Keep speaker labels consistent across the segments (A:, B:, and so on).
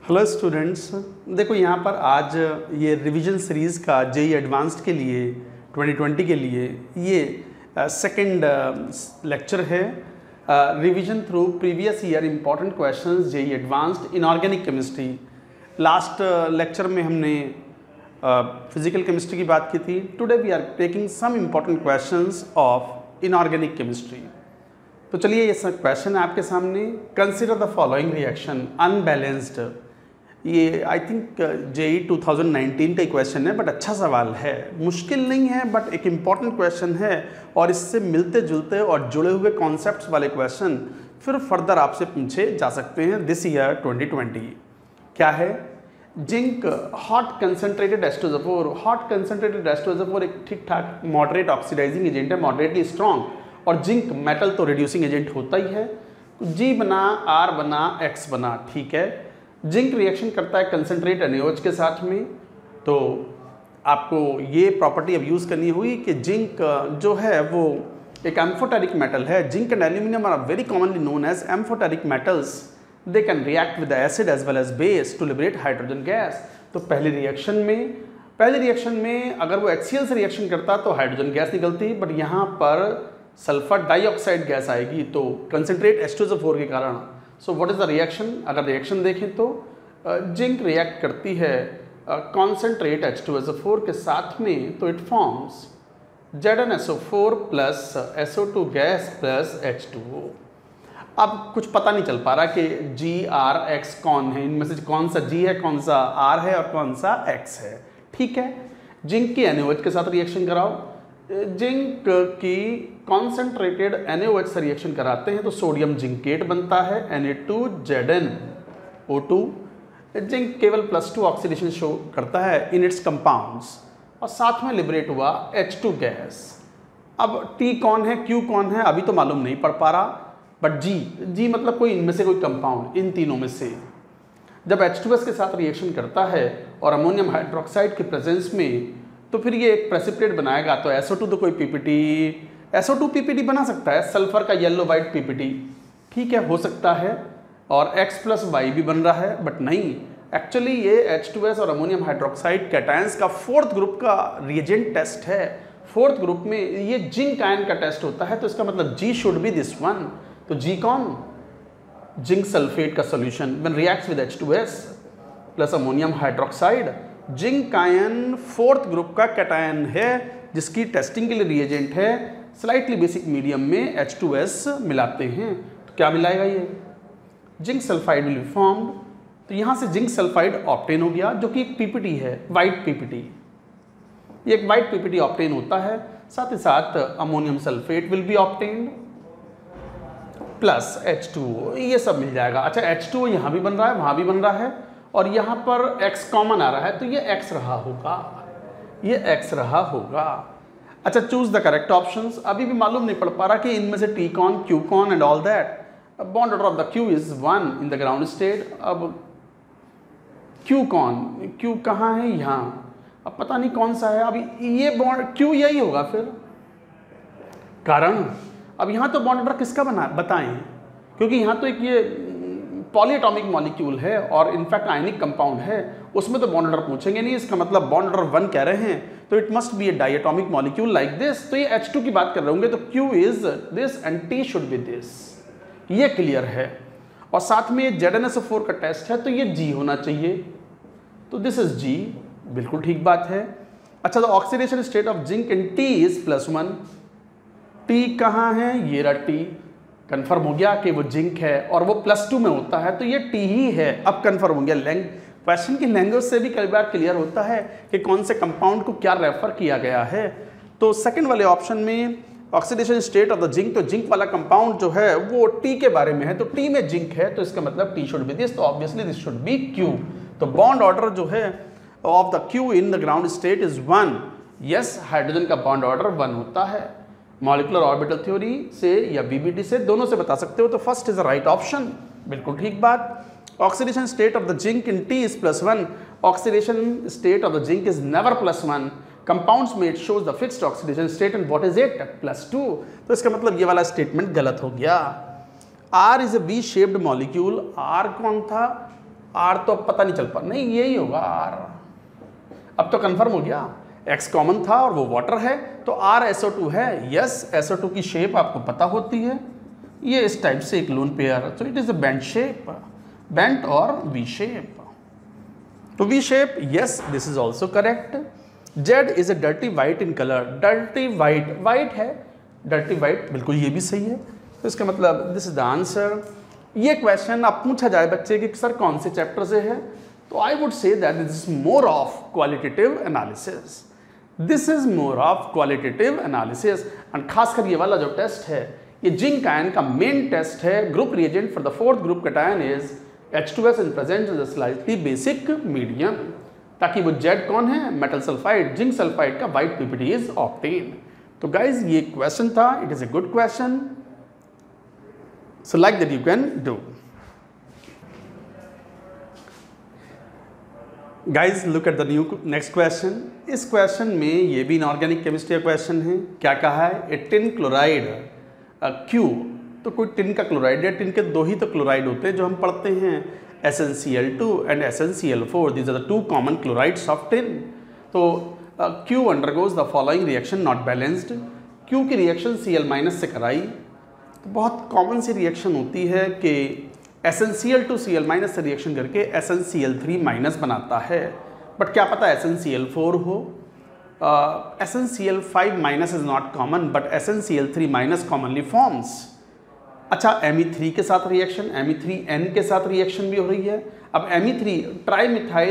A: Hello students, देखो यहाँ पर आज ये रिवीजन सीरीज़ का जेई एडवांस्ड के लिए 2020 के लिए ये सेकंड लेक्चर है। Revision through previous year important questions JEE advanced inorganic chemistry. Last lecture में हमने फिजिकल केमिस्ट्री की बात की थी। Today we are taking some important questions of inorganic chemistry. तो चलिए ये क्वेश्चन है आपके सामने। Consider the following reaction unbalanced. ये आई थिंक जेई 2019 का क्वेश्चन है, बट अच्छा सवाल है, मुश्किल नहीं है, बट एक इम्पॉर्टेंट क्वेश्चन है और इससे मिलते जुलते और जुड़े हुए कॉन्सेप्ट्स वाले क्वेश्चन फिर फर्दर आपसे पूछे जा सकते हैं दिस ईयर 2020। क्या है? Zinc hot concentrated H2SO4। Hot concentrated H2SO4 एक ठीक ठाक मॉडरेट ऑक्सीडाइजिंग एजेंट है, मॉडरेटली स्ट्रॉन्ग, और जिंक मेटल तो रिड्यूसिंग एजेंट होता ही है। G बना, R बना, X बना, ठीक है। जिंक रिएक्शन करता है कंसनट्रेट NaOH के साथ में, तो आपको ये प्रॉपर्टी अब यूज़ करनी हुई कि जिंक जो है वो एक एम्फोटेरिक मेटल है। Zinc and aluminium are very commonly known as amphoteric metals. They can react with acid as well as base to liberate hydrogen gas. तो पहले रिएक्शन में अगर वो एक्सियल से रिएक्शन करता तो हाइड्रोजन गैस निकलती, बट यहाँ पर सल्फर डाइऑक्साइड गैस आएगी, तो कंसनट्रेट H2SO4 के कारण। So what is the reaction? अगर रिएक्शन देखें तो जिंक रिएक्ट करती है कॉन्सेंट्रेट H2SO4 के साथ में, तो it forms ZnSO4 plus SO2 gas plus H2O। अब कुछ पता नहीं चल पा रहा कि G, R, X कौन है, इनमें से कौन सा G है, कौन सा R है और कौन सा X है। ठीक है, जिंक की NaOH के साथ रिएक्शन कराओ। जिंक की कॉन्सेंट्रेटेड NaOH से रिएक्शन कराते हैं तो सोडियम जिंकेट बनता है Na2ZnO2। जिंक केवल +2 ऑक्सीडेशन शो करता है इन इट्स कंपाउंड्स, और साथ में लिबरेट हुआ H2 गैस। अब T कौन है, Q कौन है, अभी तो मालूम नहीं पड़ पा रहा, बट G मतलब कोई इनमें से कोई कंपाउंड, इन तीनों में से जब H2S के साथ रिएक्शन करता है और अमोनियम हाइड्रोक्साइड के प्रेजेंस में, तो फिर ये एक प्रेसिपिटेट बनाएगा। तो SO2 तो कोई SO2 PPT बना सकता है, सल्फर का येलो वाइट PPT, ठीक है, हो सकता है, और X प्लस Y भी बन रहा है, बट नहीं, एक्चुअली ये H2S और अमोनियम हाइड्रोक्साइड कैटायंस का फोर्थ ग्रुप का रिएजेंट टेस्ट है। फोर्थ ग्रुप में ये जिंक आयन का टेस्ट होता है, तो इसका मतलब G should be this one. तो G कौन? जिंक सल्फेट का solution when reacts with H2S plus ammonium hydroxide. Zinc ion fourth group का कैटायन है जिसकी टेस्टिंग के लिए रिएजेंट है स्लाइटली बेसिक मीडियम में H2S मिलाते हैं, तो क्या मिलाएगा ये? Zinc sulphide will be formed. तो यहाँ से जिंक सल्फाइड ऑब्टेन हो गया, जो कि एक PPT है, वाइट PPT। ये एक वाइट PPT ऑब्टेन होता है, साथ ही साथ ammonium sulphate will be obtained plus H2O, ये सब मिल जाएगा। अच्छा, H2O यहाँ भी बन रहा है, वहाँ भी बन रहा है, और यहाँ पर X कॉमन आ रहा है, तो ये X रहा होगा, ये X रहा होगा। अच्छा, चूज द करेक्ट ऑप्शंस। अभी भी मालूम नहीं पड़ पा रहा कि इनमें से T कौन, Q कौन and all that. Bond order of the Q is 1 in the ground state. अब Q कौन, Q कहाँ है? यहाँ। अब पता नहीं कौन सा है, अभी ये बॉन्ड Q यही होगा फिर, कारण अब यहाँ तो बॉन्ड ऑर्डर किसका बना बताएं, क्योंकि यहाँ तो एक ये पॉलीएटॉमिक मॉलिक्यूल है और इनफैक्ट आयनिक कंपाउंड है, उसमें तो बॉन्ड ऑर्डर पूछेंगे नहीं। इसका मतलब बॉन्ड ऑर्डर 1 कह रहे हैं, तो it must be a diatomic molecule like this. तो ये H2 की बात कर रहे होंगे, तो Q is this and T should be this, ये क्लियर है। और साथ में ZnSO4 का टेस्ट है, तो ये G होना चाहिए, तो दिस इज G, बिल्कुल ठीक बात है। अच्छा, तो oxidation state of zinc in T is +1। T कहाँ है? ये रहा T। कंफर्म हो गया कि वो जिंक है और वो +2 में होता है, तो ये T ही है। अब कंफर्म हो गया। क्वेश्चन की लैंग्वेज से भी कई बार क्लियर होता है कि कौन से कंपाउंड को क्या रेफर किया गया है। तो सेकंड वाले ऑप्शन में oxidation state of the zinc, तो जिंक वाला कंपाउंड जो है वो T के बारे में है, तो T में जिंक है, तो इसका मतलब T शुड बी दिस, तो obviously this should be Q। तो बॉन्ड ऑर्डर जो है of the Q in the ground state is 1। Yes, hydrogen का बॉन्ड ऑर्डर 1 होता है। मॉलिक्यूलर ऑर्बिटल थ्योरी से या BBT से, दोनों से बता सकते हो, तो first is the right option, बिल्कुल ठीक बात। Oxidation state of the zinc in T is +1। Oxidation state of the zinc is never +1। Compounds में it shows the fixed oxidation state and what is it? +2। तो इसका मतलब ये वाला statement गलत हो गया। R is a V shaped molecule. R कौन था? आर तो अब पता नहीं चल पा, नहीं यही होगा आर, अब तो कंफर्म हो गया, X कॉमन था और वो वाटर है तो R SO2 है। यस, SO2 की शेप आपको पता होती है, ये इस टाइप से एक लोन पेयर, तो it is a bent shape, bent और वी शेप। तो V shape, yes this is also correct. Z is a dirty white in colour, dirty white, white है डर्टी वाइट, बिल्कुल ये भी सही है। तो इसका मतलब दिस इज द आंसर। ये क्वेश्चन आप पूछा जाए बच्चे कि सर कौन से चैप्टर से है, तो I would say that this is more of qualitative analysis, this is more of qualitative analysis. And खासकर ये वाला जो टेस्ट है, ये जिंक आयन का मेन टेस्ट है। Group reagent for the fourth group cation is H2S and present as a slightly basic medium, ताकि वो Z कौन है, मेटल सल्फाइड, जिंक सल्फाइड का वाइट पीपीटी इज ऑब्टेन। तो गाइज ये क्वेश्चन था, it is a good question, so like that you can do. Guys look at the new next question. इस question में ये भी इनऑर्गेनिक केमिस्ट्री का question है। क्या कहा है, ए टिन क्लोराइड Q, तो कोई टिन का क्लोराइड है, टिन के दो ही तो क्लोराइड होते हैं जो हम पढ़ते हैं, SnCl2 and SnCl4, these are the two common chlorides of tin। तो Q undergoes the following reaction not balanced। Q की रिएक्शन Cl- से कराई, तो बहुत कॉमन सी रिएक्शन होती है कि SnCl2 Cl- से रिएक्शन करके SnCl3- बनाता है, बट क्या पता SnCl4 हो। SnCl5- is not common but SnCl3- commonly forms. अच्छा, Me3 के साथ रिएक्शन, Me3N के साथ रिएक्शन भी हो रही है। अब Me3 ट्राई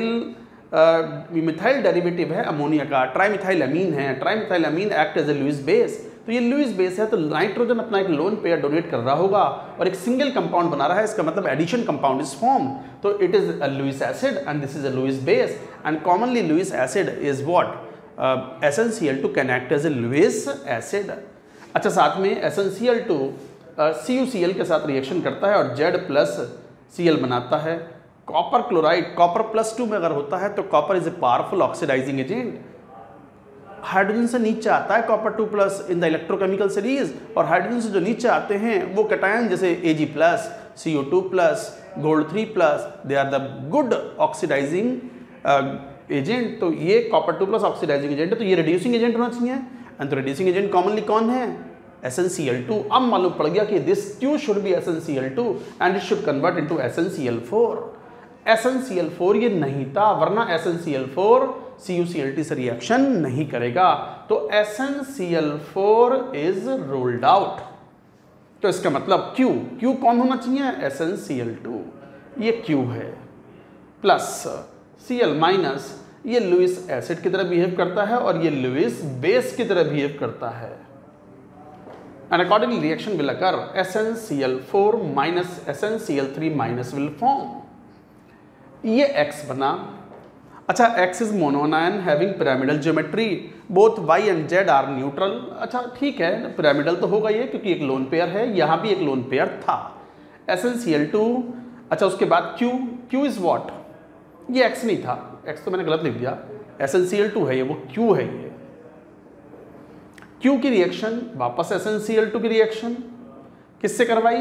A: मिथाइल डेरिवेटिव है अमोनिया का, ट्राई मिथाइल अमीन है, trimethyl amine act as a Lewis base, तो ये लुईस बेस है तो नाइट्रोजन अपना एक लोन पेयर डोनेट कर रहा होगा और एक सिंगल कंपाउंड बना रहा है, इसका मतलब एडिशन कंपाउंड इज फॉर्म, तो it is a Lewis acid and this is a Lewis base and commonly Lewis acid is what, SnCl2 can act as a Lewis acid. अच्छा, साथ में SnCl2 CuCl के साथ रिएक्शन करता है और Z+Cl बनाता है। कॉपर क्लोराइड कॉपर +2 में अगर होता है तो copper is a powerful oxidising agent. Hydrogen से नीचे आता है copper 2+ in the electrochemical series, और हाइड्रोजन से जो नीचे आते हैं वो कटायन जैसे Ag+, CO2+, Gold 3+, they are the good oxidising agent. तो ये कॉपर 2+ ऑक्सीडाइजिंग एजेंट है, तो ये रिड्यूसिंग एजेंट होना चाहिए। एंड तो रिड्यूसिंग एजेंट कॉमनली कौन है, SnCl2। अब मालूम पड़ गया कि this Q should be SnCl2 and it should convert into SnCl4। SnCl4 ये नहीं था, वरना SnCl4 CuCl2 से रिएक्शन नहीं करेगा, तो SnCl4 इज रूल्ड आउट। तो इसका मतलब Q कौन होना चाहिए, SnCl2, ये Q है, प्लस Cl- ये लुईस एसिड की तरह बिहेव करता है और ये लुईस बेस की तरह बिहेव करता है। And accordingly reaction will occur, SnCl4- SnCl3- will form। ये X बना। अच्छा, X is monoanion having pyramidal geometry, both Y and Z are neutral। अच्छा ठीक है, पिरामिडल तो होगा ये क्योंकि एक लोन पेयर है, यहाँ भी एक लोन पेयर था। SnCl2, अच्छा उसके बाद Q is what, ये X नहीं था, X तो मैंने गलत लिख दिया, SnCl2 है ये, वो Q है ये। Q की रिएक्शन वापस SnCl2 की रिएक्शन किससे करवाई,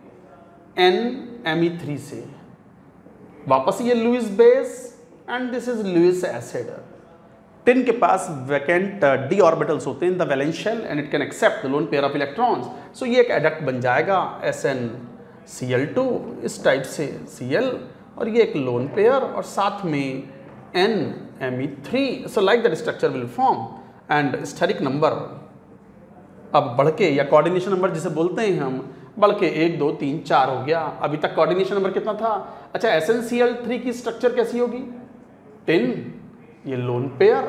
A: Me3 से, वापस ये Lewis base and this is Lewis acid. Tin के पास वैकेंट d ऑर्बिटल्स होते हैं in the valence shell and it can accept the lone pair of electrons, so ये एक एडक्ट बन जाएगा SnCl2 इस टाइप से Cl, और ये एक लोन पेयर और साथ में Me3, so like that structure will form and steric number अब बढ़ के, या कोऑर्डिनेशन नंबर जिसे बोलते हैं हम, बढ़ के 1 2 3 4 हो गया। अभी तक कोऑर्डिनेशन नंबर कितना था, अच्छा SnCl3 की स्ट्रक्चर कैसी होगी, टिन, ये लोन पेयर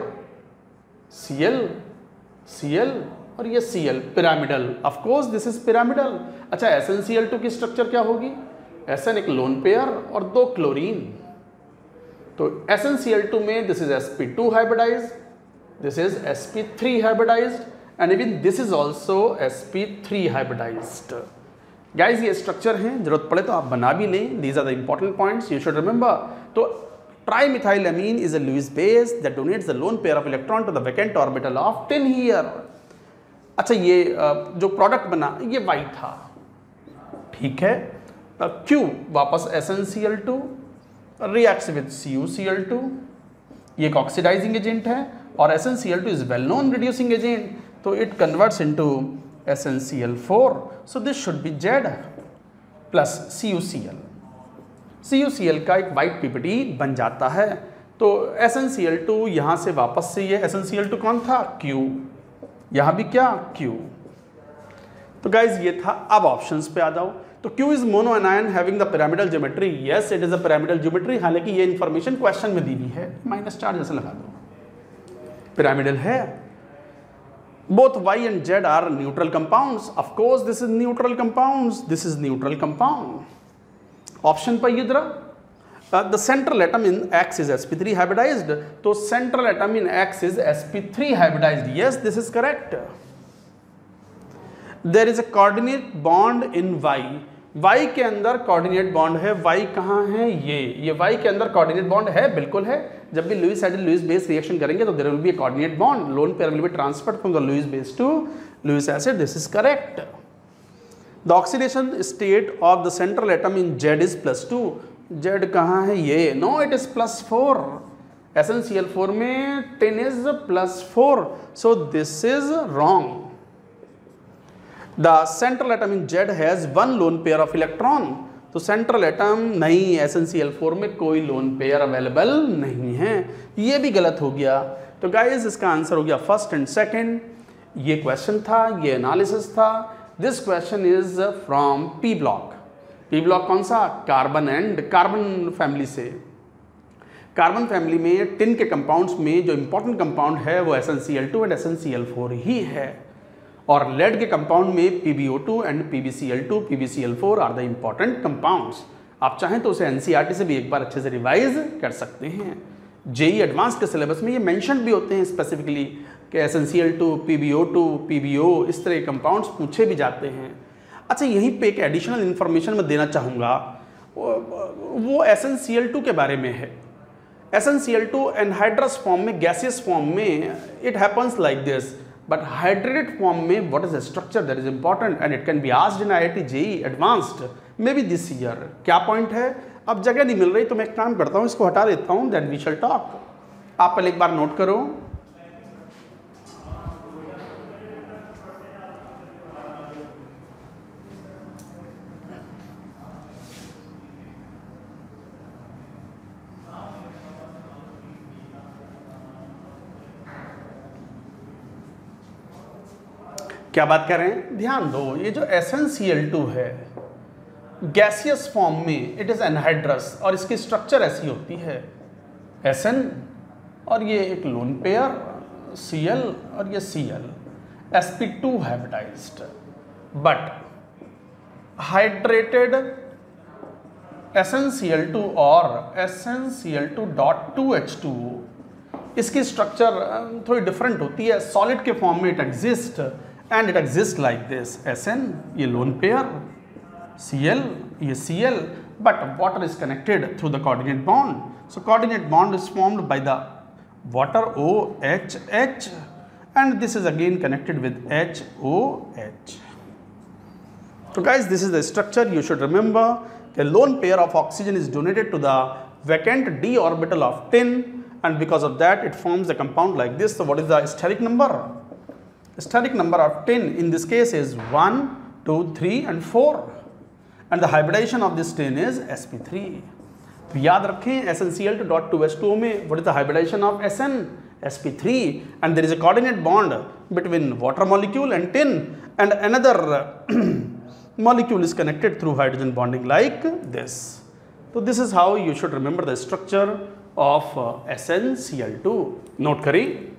A: Cl और ये Cl, pyramidal, of course this is pyramidal. अच्छा SnCl2 की स्ट्रक्चर क्या होगी, Sn एक लोन पेयर और 2 क्लोरीन, तो SnCl2 में this is sp2 hybridised, this is sp3 hybridised and even this is also sp3 hybridized। Guys ये स्ट्रक्चर हैं, जरूरत पड़े तो आप बना भी लें, these are the important points you should remember। तो trimethylamine is a Lewis base that donates the lone pair of electron to the vacant orbital of tin here। अच्छा ये जो प्रोडक्ट बना ये Y था, ठीक है। Q वापस SnCl2 reacts with CuCl2, ये एक ऑक्सीडाइजिंग एजेंट है, और SnCl2 is well known reducing agent, तो it converts into SnCl4, so this should be Z plus CuCl। CuCl का एक वाइट PPT बन जाता है, तो SnCl2 यहाँ से वापस से ये SnCl2 कौन था? Q, यहाँ भी क्या? Q। तो गाइज ये था। अब ऑप्शंस पे आ जाओ। तो Q is mono anion having the pyramidal geometry, yes it is a pyramidal geometry, हालांकि ये इंफॉर्मेशन क्वेश्चन में दी हुई है, -4 जैसे लगा दो, पिरामिडल है। Both Y and Z are neutral compounds, of course this is neutral compounds, this is neutral compound. Option पर ये जरा, the central atom in X is sp3 hybridised, तो central atom in X is sp3 hybridised, yes this is correct. There is a coordinate bond in Y के अंदर coordinate bond है, Y कहाँ है? ये Y के अंदर कोऑर्डिनेट बॉन्ड है, बिल्कुल है। जब भी Lewis acid Lewis base reaction करेंगे तो there will be a coordinate bond, lone pair will be transferred from the Lewis base to Lewis acid, this is correct. The oxidation state of the central atom in Z is +2, Z कहाँ है? ये, no it is +4, SnCl4 में 10 is +4, so this is wrong. The central atom in Z has one lone pair of electron, तो central atom नहीं, SnCl4 में कोई lone pair available नहीं है, ये भी गलत हो गया। तो गाइस इसका आंसर हो गया फर्स्ट एंड सेकंड। ये क्वेश्चन था, ये एनालिसिस था। This question is from P block. P block कौन सा? कार्बन एंड कार्बन फैमिली से। कार्बन फैमिली में टिन के कंपाउंड्स में जो इंपॉर्टेंट कंपाउंड है वो SnCl2 एंड SnCl4 ही है, और लेड के कंपाउंड में PbO2 and PbCl2, PbCl4 are the important compounds. आप चाहें तो उसे NCERT से भी एक बार अच्छे से रिवाइज कर सकते हैं। JEE एडवांस के सिलेबस में ये मेंशन भी होते हैं स्पेसिफिकली कि SnCl2, PbO2, PbO इस तरह के कंपाउंड्स पूछे भी जाते हैं। अच्छा, यहीं पे एक एडिशनल इन्फॉर्मेशन मैं देना चाहूँगा, वो SnCl2 के बारे में है। SnCl2 एनहाइड्रस फॉर्म में, गैसियस फॉर्म में it happens like this, but hydrated form में what is the structure, that is important and it can be asked in IIT JEE advanced maybe this year। क्या point है? अब जगह नहीं मिल रही तो मैं एक काम करता हूँ, इसको हटा देता हूँ, then we shall talk। आप पहले एक बार नोट करो। क्या बात कर रहे हैं? ध्यान दो, ये जो SnCl2 है गैसियस फॉर्म में इट इज एनहाइड्रस, और इसकी स्ट्रक्चर ऐसी होती है Sn और ये एक लोन पेयर Cl और ये Cl, sp2 hybridised, but hydrated SnCl2 और SnCl2.2H2 इसकी स्ट्रक्चर थोड़ी डिफरेंट होती है। सॉलिड के फॉर्म में it exist and it exists like this, Sn ये lone pair, Cl ये Cl, but water is connected through the coordinate bond, so coordinate bond is formed by the water OH, and this is again connected with HOH। So guys, this is the structure you should remember। A lone pair of oxygen is donated to the vacant d orbital of tin, and because of that it forms the compound like this। So what is the steric number? Steric number of tin in this case is 1, 2, 3 and 4, and the hybridization of this tin is sp3। तो याद रखें SnCl2.2H2O में what is the hybridization of Sn? sp3, and there is a coordinate bond between water molecule and tin, and another molecule is connected through hydrogen bonding like this। So this is how you should remember the structure of SnCl2। Note करें।